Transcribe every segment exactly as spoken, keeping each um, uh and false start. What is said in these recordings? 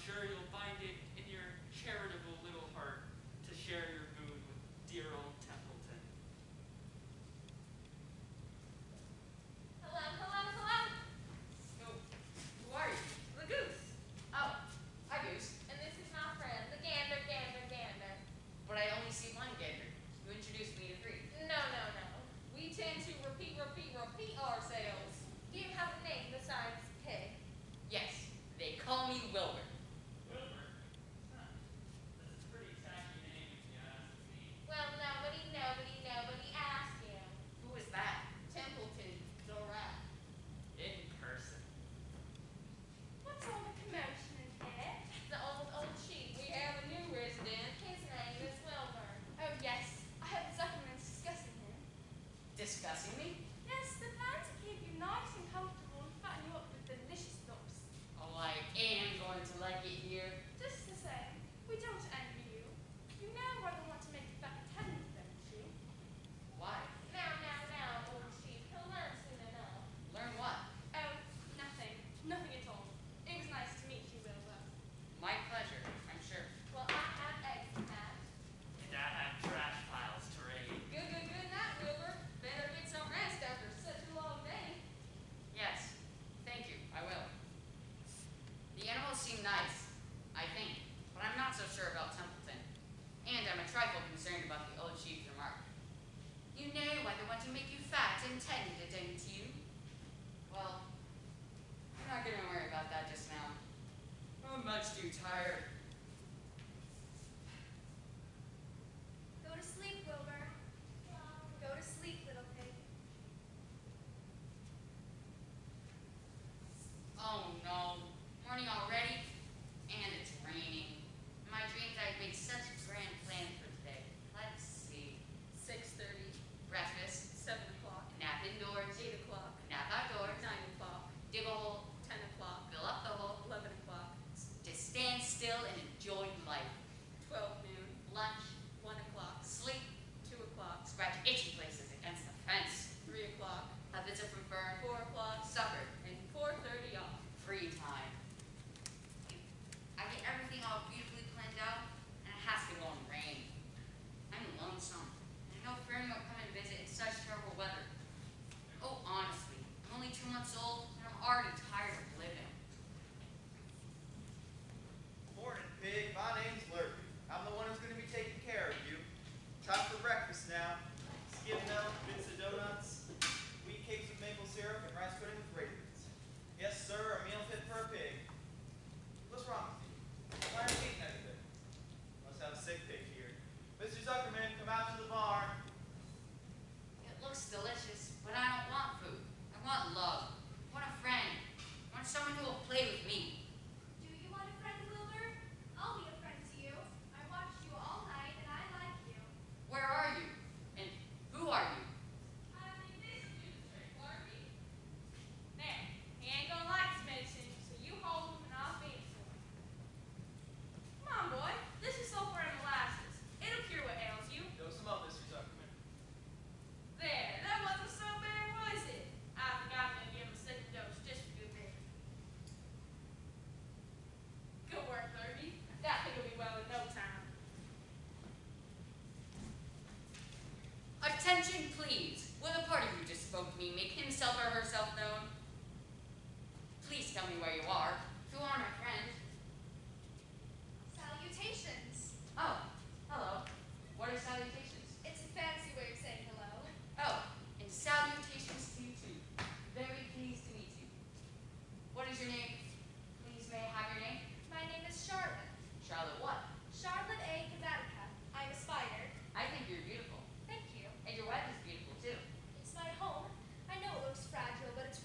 sure you'll find it in your charitable little heart to share your moon with dear old Templeton. Hello, hello, hello. Who, who are you? The goose. Oh, hi Goose. And this is my friend, the gander, gander, gander. But I only see one gander. You introduced me to three. No, no, no. We tend to repeat, repeat, repeat ourselves. Do you have a name besides Pig? Yes, they call me Wilbur. Wilbur? Huh. That's a pretty tacky name if you ask me. Well, nobody, nobody, nobody asked you. Who is that? Templeton, the rat. In person. What's all the commotion in here? The old, old chief. We have a new resident. His name is Wilbur. Oh, yes. I heard the Zuckerman's discussing him. Discussing me? Yes, the plan to keep you nice and comfortable and fatten you up with delicious stuffs. Oh, I am going to like it here. Just the same, we don't envy you. You know rather want to make a fat attendant, don't you? Why? Now, now, now, old chief. He'll learn soon enough. Learn what? Oh, nothing. Nothing at all. It was nice to meet you, Wilbur. My pleasure, I'm sure. Well, I have eggs to hatch. And I have trash piles to raid. Good, good, good night, Wilbur. Better get some rest after such a long day. Yes, thank you, I will. The animals seem nice, I think, but I'm not so sure about Templeton. And I'm a trifle concerned about the old chief's remark. You know why they want to make you fat and tender, don't you? Well, I'm not going to worry about that just now. I'm much too tired. Go to sleep, Wilbur. Go to sleep, little pig. Oh no, morning already? And it's raining. In my dreams I had made such grand plans for today. Let's see. Six thirty, Breakfast, seven o'clock, nap indoors, eight o'clock, nap outdoors, nine o'clock, dig a hole, ten o'clock, fill up the hole, eleven o'clock, just stand still and enjoy life. twelve noon, Lunch, one o'clock, sleep, two o'clock, scratch itchy places against the fence, three o'clock, a visit from Fern, four o'clock, supper, and four thirty off. free time. I get everything all beautifully planned out, and it has to go in rain. I'm lonesome. And I know Fern won't come and visit in such terrible weather. Oh, honestly, I'm only two months old, and I'm already tired of living. Morning, Pig. My name's Lurpy. I'm the one who's going to be taking care of you. Time for breakfast now. Skim milk, bits of donuts, wheat cakes with maple syrup, and rice pudding with raisins. Yes, sir, a meal fit for a pig. What's wrong with you? Why aren't you eating anything? Must have a sick pig here. Mister Zuckerman, come out to the barn. It looks delicious, but I don't want food. I want love. I want a friend. I want someone who will play with me. Do you want a friend, Wilbur? I'll be a friend to you. I watched you all night, and I like you. Where are you? And who are you? I mean, this dude's straight Larky. Now, he ain't gonna like his medicine, so you hold him and I'll feed it to him. Come on, boy. This is sulfur and molasses. It'll cure what ails you. Dose him up, Mister Zuckerman. There, that wasn't so bad, was it? I think I'm gonna give him a second dose just for good measure. Good work, Lurgy. That thing'll be well in no time. Attention, please. Will the party who just spoke to me make himself or herself known? Please tell me where you are. Who are my friend? Salutations. Oh, hello. What are salutations? It's a fancy way of saying hello. Oh, and salutations to you too. Very pleased to meet you. What is your name? Please may I have your name? My name is Charlotte. Charlotte what? Charlotte A. Kazatica. I'm a spider. I think you're beautiful. Thank you. And your wife is beautiful too. It's my home. I know it looks fragile, but it's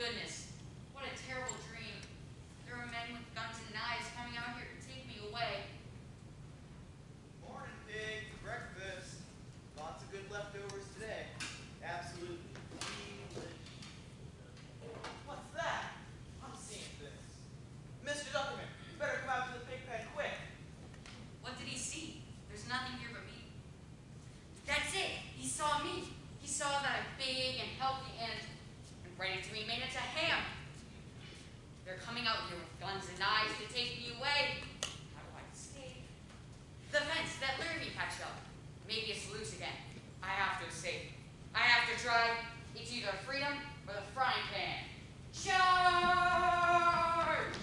goodness. What a terrible dream. There were men with guns and knives coming out here to take me away. Morning, pig. Breakfast. Lots of good leftovers today. Absolutely delicious. What's that? I'm seeing things. Mister Duckerman, you better come out to the pig pen quick. What did he see? There's nothing here but me. That's it. He saw me. He saw that I'm big and healthy and, and ready to be made into ham. They're coming out here with guns and knives to take me away. How do I escape? The fence that lured me patched up. Maybe it's loose again. I have to escape. I have to try. It's either freedom or the frying pan. Charge!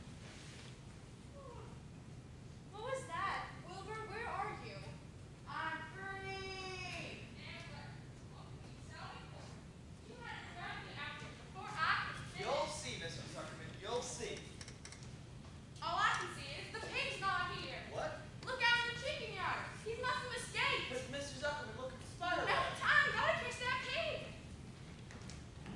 What was that? Wilbur, where are you? I'm free! Ambler, what can you tell me for? You had to grab me after before I could finish. You'll see, Mister Zuckerman. You'll see. All I can see is the pig's not here. What? Look out in the chicken yard. He must have escaped. But Mister Zuckerman, look at the spider No web. time. Gotta catch that pig.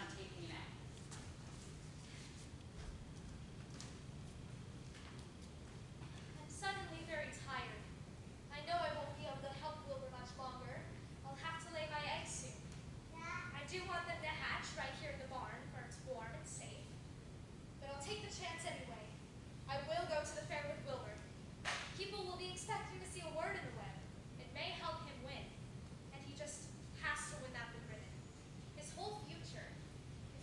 to take me now? I'm suddenly very tired. I know I won't be able to help Wilbur much longer. I'll have to lay my eggs soon. I do want them to hatch right here in the barn where it's warm and safe. But I'll take the chance anyway. I will go to the fair with Wilbur. People will be expecting to see a word in the web. It may help him win. And he just has to win that blue ribbon. His whole future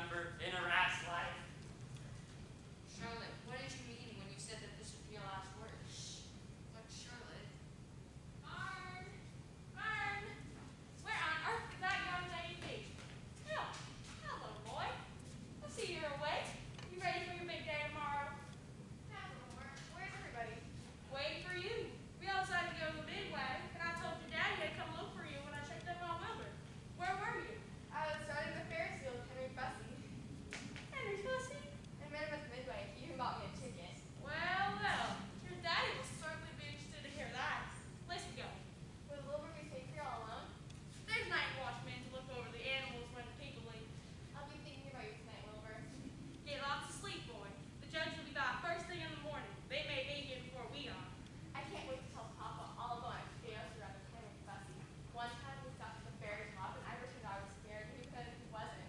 remember in a rat's life. Charlotte, what did you mean when you said that this would be your last word? Shh. But Charlotte. Barn! Barn! Where on earth could that young lady be? Oh, hello, boy. I see you're awake. You ready for your big day tomorrow? Where's everybody? Waiting for you. We all decided to go to the Midway, and I told your daddy I'd come look for you when I checked up on Wilbur. Where were you? I was starting the Ferris wheel with Henry Bussey. Henry Fussy? I met him at the Midway. He even bought me a ticket. Well, well. Your daddy will certainly be interested to hear that. Let's go. Will Wilbur be safe here all alone? There's night watchmen to look over the animals when the people leave. I'll be thinking about you tonight, Wilbur. Get lots of sleep, boy. The judge will be back first thing in the morning. They may be here before we are. I can't wait to tell Papa all about my chaos around with Henry Bussy. One time we stopped at the ferry top and I pretended I was scared and he pretended he wasn't.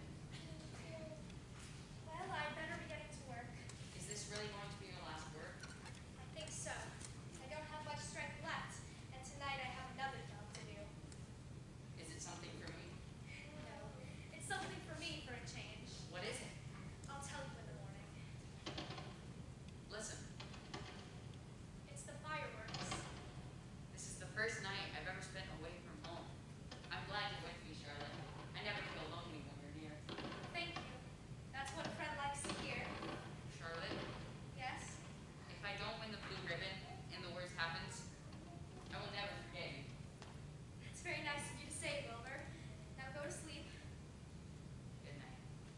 Well, I'd better be getting to work. Is this really going to be your last word? I think so. I don't have much strength left, and tonight I have another job to do. Is it something for me? No, it's something for me for a change. What is it? I'll tell you in the morning. Listen, It's the fireworks. this is the first night I've ever spent away from home. I'm glad you're with me, Charlotte. I never feel lonely when you're near. Thank you. That's what a friend likes to hear. Charlotte, Yes? if I don't win the blue ribbon and the worst happens, I will never forget you. It's very nice of you to say, Wilbur. Now go to sleep. Good night.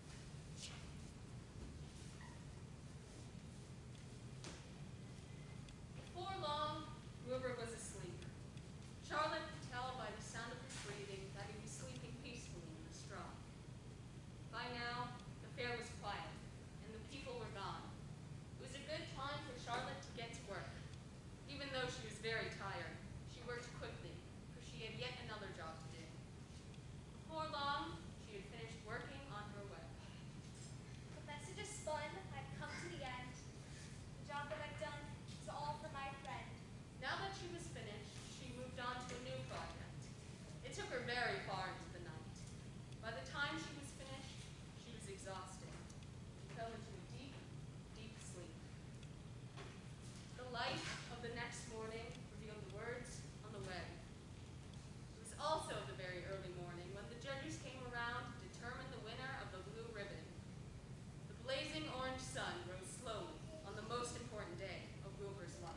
Before long, Wilbur was asleep. Charlotte could tell by the sound of his breathing that he was sleeping peacefully in the straw. By now, the fair was quiet, and the people were gone. It was a good time for Charlotte to get to work. Even though she was very tired, she worked quickly, for she had yet another job to do. Before long, she had finished working on her web. The message is spun. I've come to the end. The job that I've done is all for my friend. Now that she was finished, she moved on to a new project. It took her very far into the night. By the time she was finished, she was exhausted. She fell into a deep, deep sleep. The light of the next morning revealed the words on the web. It was also the very early morning when the judges came around to determine the winner of the blue ribbon. The blazing orange sun rose slowly on the most important day of Wilbur's life.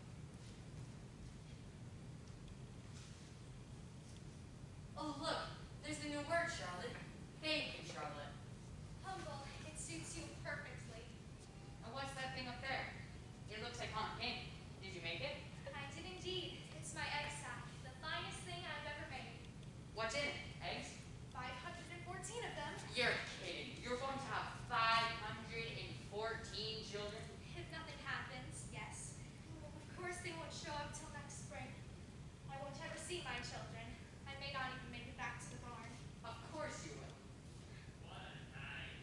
Oh, look, there's the new word, Charlotte. Thank you, Charlotte. Humble, it suits you perfectly. And what's that thing up there? It looks like cotton candy. Did you make it? I did indeed. It's my egg sack, the finest thing I've ever made. What's in it? Eggs? five hundred fourteen of them. You're kidding. You're going to have five hundred fourteen children? If nothing happens, yes. Of course they won't show up till next spring. I won't ever see my children. I may not even make it back to the barn. Of course you will. What a night.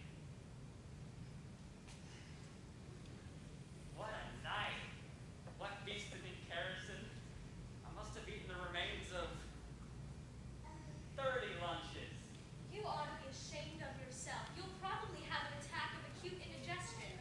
What a night. What feasted in kerosene? I must have eaten the remains of thirty lunches. You ought to be ashamed of yourself. You'll probably have an attack of acute indigestion.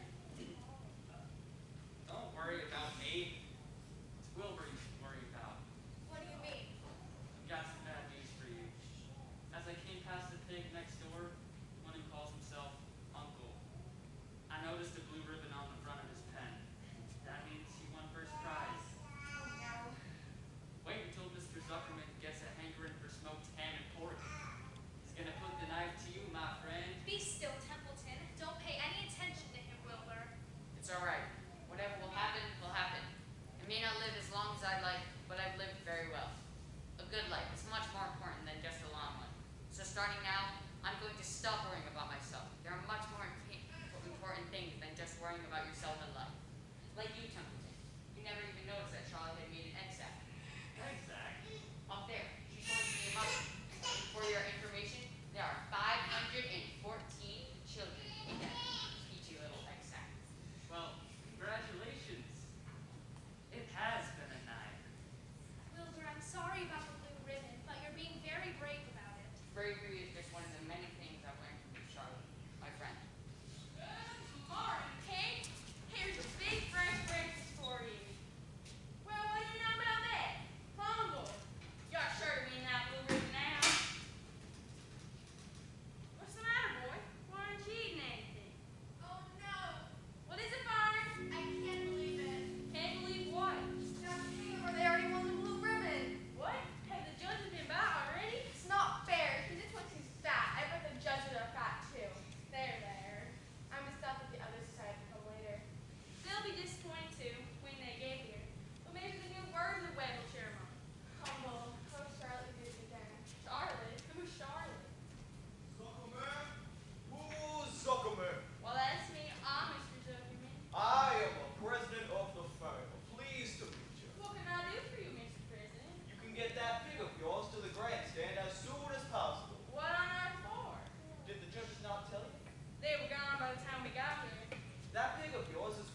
Don't worry about me. It's Wilbur you should worry about. What do you mean? I've got some bad news for you. As I came past the pig next door, one who calls himself Uncle, I noticed a blue ribbon on the front of his pen. That means he won first prize. Oh no. Wait until Mister Zuckerman gets a hankering for smoked ham and pork. He's gonna put the knife to you, my friend. Be still, Templeton. Don't pay any attention to him, Wilbur. It's all right. Whatever will happen, will happen. I may not live as long as I'd like, but I've lived very well. A good life is much more important than just a long one. So starting now, I'm going to stop worrying about myself. There are much more imp- important things than just worrying about yourself in life. Like you, Templeton. You never even noticed that Charlotte had made an egg sack. Exactly. Up there, she showed me a mother. For your information, there are five hundred fourteen children in that peachy little egg sack. Well, congratulations. It has been a night. Wilbur, I'm sorry about the blue ribbon, but you're being very brave about it. Bravery is just one of the many things I've learned from you, Charlotte, my friend.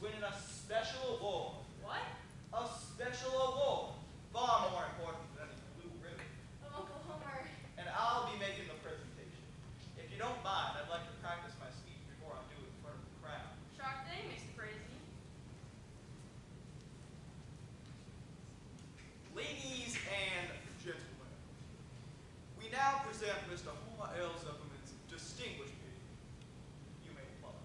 winning a special award. What? A special award. Far more important than any blue ribbon. Oh, Uncle Homer. And I'll be making the presentation. If you don't mind, I'd like to practice my speech before I do it in front of the crowd. Sharp thing, Mister President. Ladies and gentlemen, we now present Mister Homer L. Zuckerman's distinguished pig. You may applaud.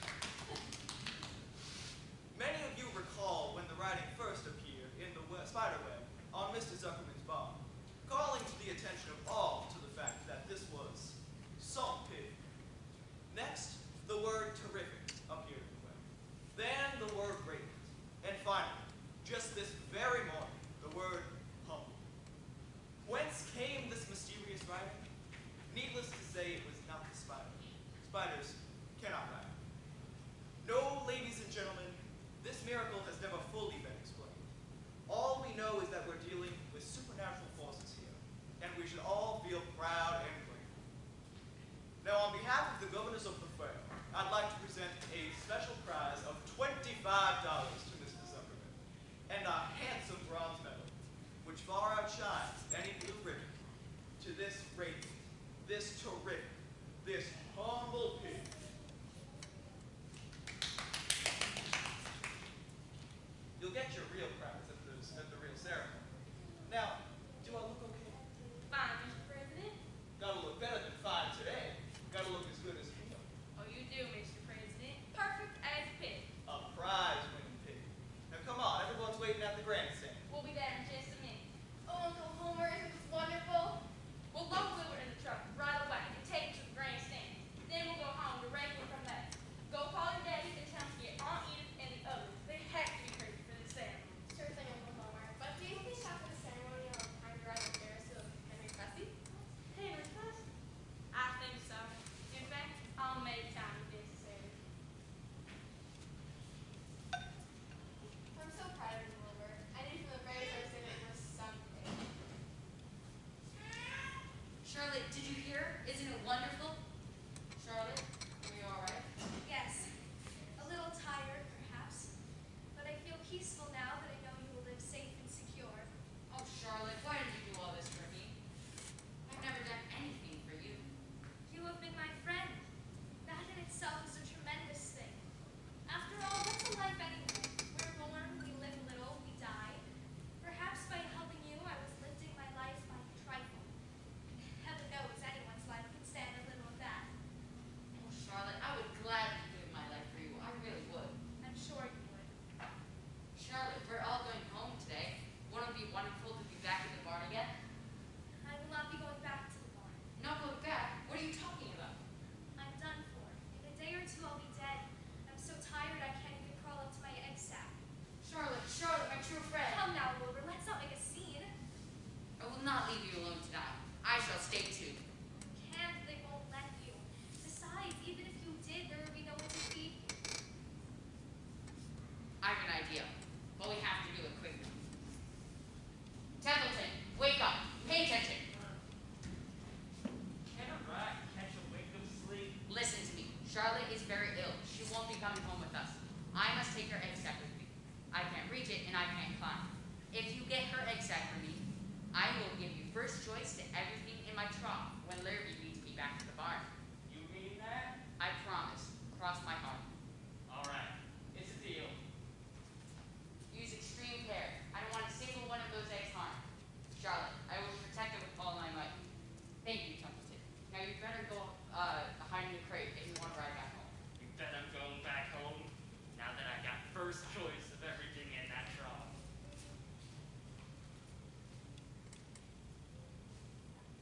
Many of you recall when the writing first appeared in the we- spiderweb on Mister Zuckerman's barn, calling to the attention of all to the fact that this was some pig. Next, the word terrific appeared in the web. Then the word great. And finally, just this very morning, the word humble. Whence came this mysterious writing? Needless to say, it was not the spider. Spiders cannot write. No, ladies and gentlemen, this miracle has never fully been explained. All we know is that we're dealing with supernatural forces here, and we should all feel proud and grateful. Now, on behalf of the governors of the fair, I'd like to present a special prize of twenty-five dollars to Mister Zuckerman, and a handsome bronze medal, which far outshines any blue ribbon, to this radiant, this terrific, this humble pig. You'll get your real prize at the, at the real ceremony. Now, do I look okay? Fine, Mister President. Gotta look better than fine today. Gotta look as good as him. Oh, you do, Mister President. Perfect as a pig. A prize-winning pig. Now come on, everyone's waiting at the grandstand. We'll be there in just a minute. Oh, Uncle Homer, isn't this wonderful? We'll load Wilbur in the truck right away and take him to the grandstand. Then we'll go home directly from there. Go call your daddy and tell him to get Aunt Edith and the others. They have to be ready for the ceremony. Sure thing, Uncle Homer. But do you think after the ceremony I'll have time to ride the Ferris wheel with Henry Cressy? Henry Fuss? I think so. In fact, I'll make time if necessary. I'm so proud of you, Wilbur. I knew from the very first day that you were something. Charlotte, did you hear? Isn't it wonderful? Charlotte, are you all right? Yes, a little tired, perhaps, but I feel peaceful now that I know you will live safe and secure. Oh, Charlotte, why did you do all this for me? I've never done anything for you. You have been my friend. That in itself is a tremendous thing. After all, what's a life anyway? We're born, we live a little, we die. Perhaps by helping you, I was lifting my life by a trifle. Heaven knows anyone's life could stand a little of that. Oh, Charlotte, I would gladly give my life for you. I really would. I'm sure you would. Charlotte, we're all going home today. Won't it be wonderful to be back in the barn again? I will not be going back to the barn. Not going back? What are you talking about? I'm done for. In a day or two, I'll be dead. I'm so tired I can't even crawl up to my egg sack. Charlotte, Charlotte, my true friend. Come now, Wilbur, let's not make a scene. I will not leave you alone tonight. I shall stay too. Can't, they won't let you. Besides, even if you did, there would be no one to feed you. I have an idea, but we have to do it quickly. Templeton, wake up. Pay attention. Can a rat catch a wink of sleep? Listen to me. Charlotte is very ill. She won't be coming home with us. I must take her egg sack with me. I can't reach it and I can't climb. If you get her egg sack for me, I will give you first choice to everything in my trough when Larry leads me back to the barn. You mean that? I promise. Cross my heart. All right. It's a deal. Use extreme care. I don't want a single one of those eggs harmed. Charlotte, I will protect it with all my might. Thank you, Templeton. Now you better go uh, hide in the crate if you want to ride back home. You bet I'm going back home now that I got first choice of everything in that trough.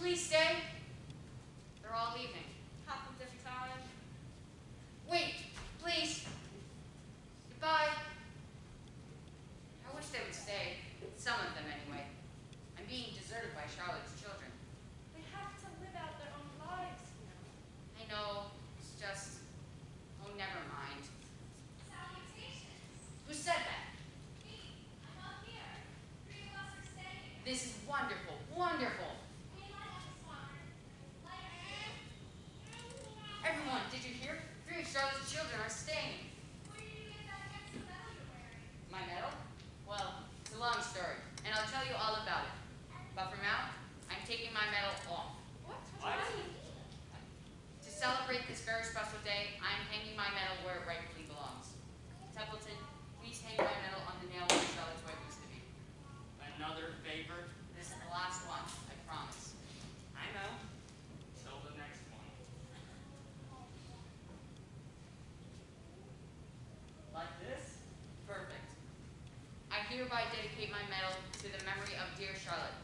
please stay? They're all leaving. Happens every time. Wait, please. Goodbye. I wish they would stay. Some of them, anyway. I'm being deserted by Charlotte's children. They have to live out their own lives, you know. I know. It's just... Oh, never mind. Salutations. Who said that? Me, I'm up here. Three of us are staying. This is wonderful. Wonderful. Me and my youngest father. Like, Everyone, did you hear? Three of Charlotte's children are staying. where did you get that extra medal you're wearing? My medal? Well, it's a long story, and I'll tell you all about it. But for now, I'm taking my medal off. What? What? To celebrate this very special day, I'm hanging my medal where it rightfully belongs. Templeton, please hang my medal on the nail where Charlotte's wife used to be. Another favor? This is the last one, I promise. I know. Till the next one. Like this? Perfect. I hereby dedicate my medal to the memory of dear Charlotte.